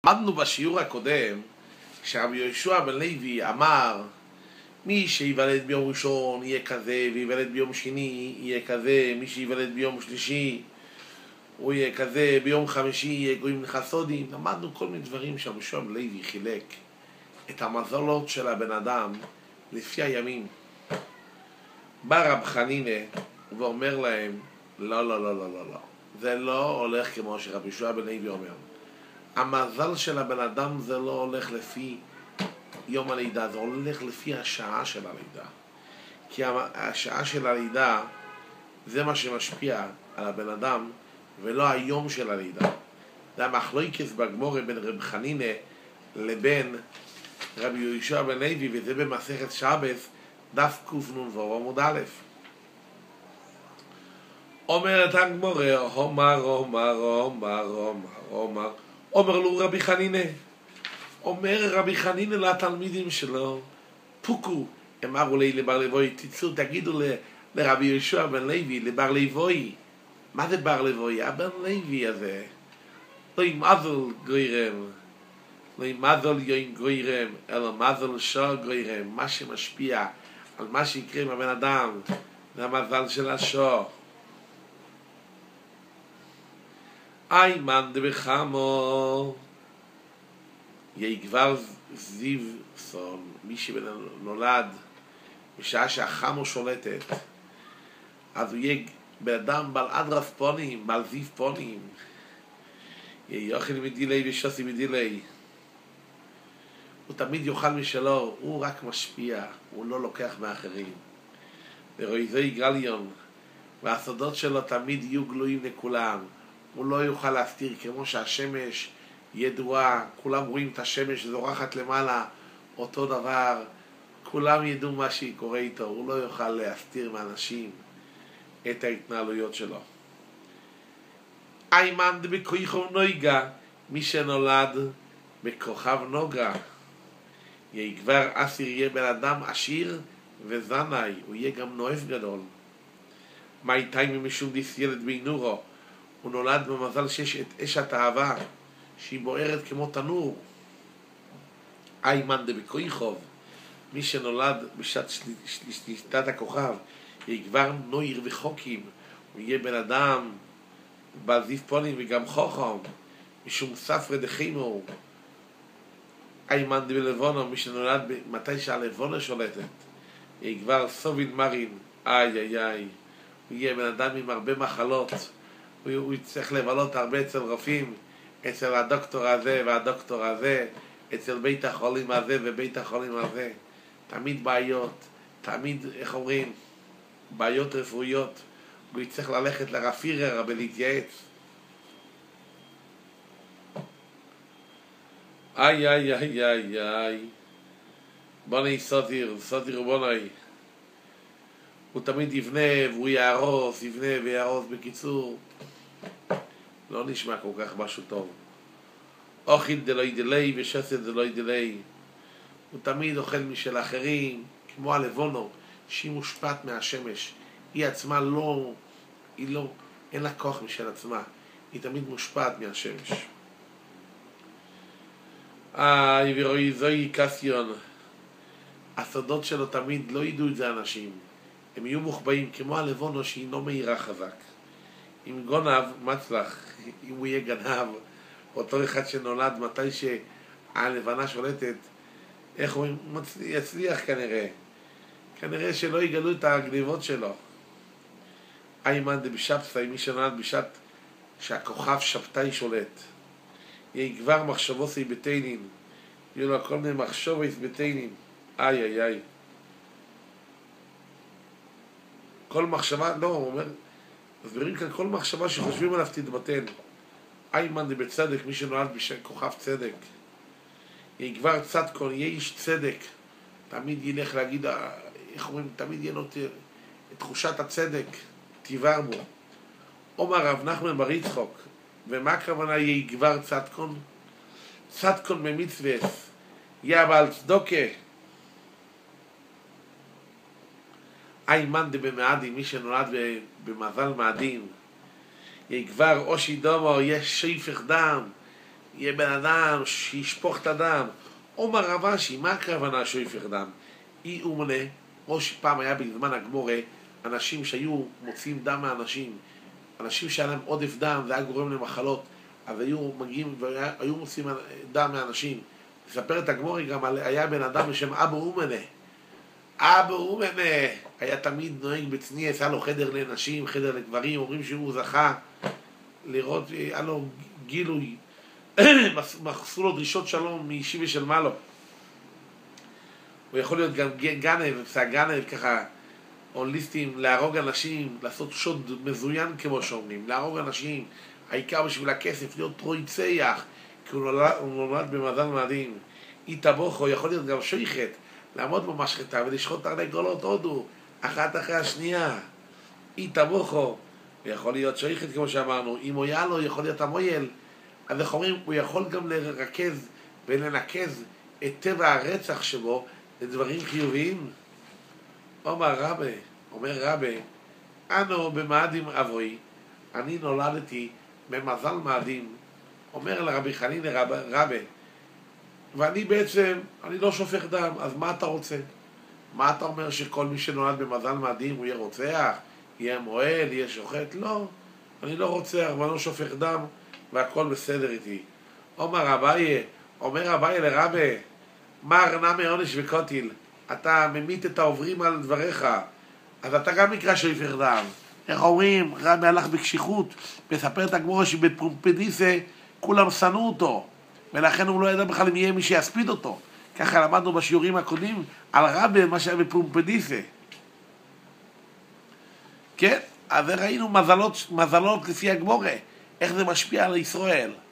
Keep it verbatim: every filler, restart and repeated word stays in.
למדנו בשיעור הקודם שרבי יהושע בן לוי אמר מי שיוולד ביום ראשון יהיה כזה, ויוולד ביום שני יהיה כזה, מי שיוולד ביום שלישי הוא יהיה כזה, ביום חמישי יהיה גויים לחסודים. למדנו כל מיני דברים שרבי יהושע בן לוי חילק את המזלות של הבן אדם לפי הימים. בא רב חנינא ואומר להם לא לא לא לא לא לא זה לא הולך כמו שרבי יהושע בן לוי אומר. המזל של הבן אדם זה לא הולך לפי יום הלידה, זה הולך לפי השעה של הלידה. כי השעה של הלידה זה מה שמשפיע על הבן אדם ולא היום של הלידה. זה המחלוקת בגמרא בין רב חנינא לבין רבי יהושע בן לוי, וזה במסכת שבת דף קנ"ו עמוד א'. אומרת הגמרא, אומר אומר אומר אומר אומר אומר לו רבי חנינא, אומר רבי חנינא לתלמידים שלו, פוקו, אמרו לי לבר לבוי, תצאו תגידו ל, לרבי יהושע בן לוי, לבר לבוי, מה זה בר לבוי? הבן לוי הזה לא ימזל גוירם, לא ימזל יוין גוירם, אלא מזל שור גוירם. מה שמשפיע על מה שיקרה עם הבן אדם זה המזל של השור. איימן דבחמו יגבר זיו סון, מי שנולד בשעה שהחמו שולטת אז הוא יהיה בן אדם בעל אדרס פונים, בעל זיו פונים, יהיה יאכל מדילי ושוסי מדילי, הוא תמיד יאכל משלו, הוא רק משפיע, הוא לא לוקח מאחרים. ורואי זוהי גליון, והסודות שלו תמיד יהיו גלויים לכולם, הוא לא יוכל להסתיר, כמו שהשמש ידועה, כולם רואים את השמש זורחת למעלה, אותו דבר, כולם ידעו מה שקורה איתו, הוא לא יוכל להסתיר מאנשים את ההתנהלויות שלו. איימן דבכוכב נוגה, מי שנולד בכוכב נוגה, יגבר אסיר, יהיה בן אדם עשיר וזנאי, הוא יהיה גם נואף גדול. מה איתי ממשום דיס ילד בינורו, הוא נולד במזל שיש את אשת האהבה שהיא בוערת כמו תנור. איימן דבכוכב, מי שנולד בשעת שליטת הכוכב, יגבר נויר וחוקים, הוא יהיה בן אדם בעל זיו פונים וגם חוכם, משום ספרא דחימו. איימן דבלבונו, מי שנולד מתי שהלבונה שולטת, יגבר סוביל מרין, איי איי איי, הוא יהיה בן אדם עם הרבה מחלות, הוא יצטרך לבלות הרבה אצל רופאים, אצל הדוקטור הזה והדוקטור הזה, אצל בית החולים הזה ובית החולים הזה, תמיד בעיות, תמיד, איך אומרים, בעיות רפואיות, הוא יצטרך ללכת לרב פירר ולהתייעץ. איי איי איי איי איי, בוני סוטיר, סוטיר בוני, הוא תמיד יבנה והוא יהרוס, יבנה ויהרוס. בקיצור, לא נשמע כל כך משהו טוב. אוכל דלוי דלי ושסד דלוי דלי, הוא תמיד אוכל משל אחרים, כמו הלבונו שהיא מושפעת מהשמש, היא עצמה לא, היא לא, אין לה כוח משל עצמה, היא תמיד מושפעת מהשמש. איי ורואי זוהי קסיון, הסודות שלו תמיד לא ידעו את זה אנשים, הם יהיו מוחבאים כמו הלבונו שהיא לא מהירה חזק. אם גונב מצלח, אם הוא יהיה גנב, אותו אחד שנולד מתי שהלבנה שולטת, איך הוא יצליח כנראה, כנראה שלא יגלו את הגניבות שלו. איימן דבשבתאי, מי שנולד בשעת שהכוכב שבתאי שולט, יגבר מחשבוסי בתנין, יהיו לו כל מיני מחשבוס בתנין. איי איי איי, כל מחשבה, לא, הוא אומר, מסבירים כאן כל מחשבה שחושבים עליו תתבטל. איימן דבצדק, מי שנולד בכוכב צדק, יגבר צדקון, יהיה איש צדק, תמיד ילך להגיד, איך אומרים, תמיד יהיה לו תחושת הצדק, תיבר בו. אומר רב נחמן בר יצחוק, ומה הכוונה יגבר צדקון? צדקון במצוות, יהיה בעל צדוקה. איימן דבמאדים, מי שנולד במזל מאדים, יגבר אושי דומו, יש שפך דם, יהיה בן אדם שישפוך את הדם. אומר רב אשי, מה הכוונה שופך דם? אי אומנה, או שפעם היה בזמן הגמורה, אנשים שהיו מוציאים דם מאנשים, אנשים שהיה להם עודף דם, זה היה גורם למחלות, אז היו מגיעים והיו מוציאים דם מאנשים. לספר את הגמורה גם, היה בן אדם בשם אבו אומנה. אבו אומנה היה תמיד נוהג בצניע, היה לו חדר לנשים, חדר לגברים, אומרים שהוא זכה לראות, היה לו גילוי, מחסו לו דרישות שלום מישיבה של מעלו. הוא יכול להיות גם גנב, פסק גנב ככה, הוליסטים, להרוג אנשים, לעשות שוד מזוין כמו שאומרים, להרוג אנשים, העיקר בשביל הכסף, להיות טרויצח, כי הוא נולד, הוא נולד במזל מדהים. איתבוכו יכול להיות גם שויכת, לעמוד במשחטה ולשחוט תרנגולות הודו, אחת אחרי השנייה. איתבוכו יכול להיות שויכת כמו שאמרנו, אם הוא היה לו יכול להיות המויל, אז איך אומרים, הוא יכול גם לרכז ולנקז את טבע הרצח שבו לדברים חיוביים. אומר רבי, אומר רבי, אנו במאדים אבוי, אני נולדתי במזל מאדים, אומר לרבי חנין רבי, רבי, ואני בעצם, אני לא שופך דם, אז מה אתה רוצה? מה אתה אומר שכל מי שנולד במזל מאדים הוא יהיה רוצח, יהיה מועל, יהיה שוחט? לא, אני לא רוצח ואני לא שופך דם והכל בסדר איתי. אומר רבי, אומר רבי לרבי, מר נמי עונש וקוטיל, אתה ממית את העוברים על דבריך, אז אתה גם נקרא שופך דם. איך אומרים? רבי הלך בקשיחות, מספר את הגמורה שבפומפדיסה כולם שנאו אותו, ולכן הוא לא ידע בכלל אם יהיה מי שיספיד אותו. ככה למדנו בשיעורים הקודמים על רבי מה שהיה בפומפדיסה. כן, אז ראינו מזלות, מזלות לפי הגמורה, איך זה משפיע על ישראל.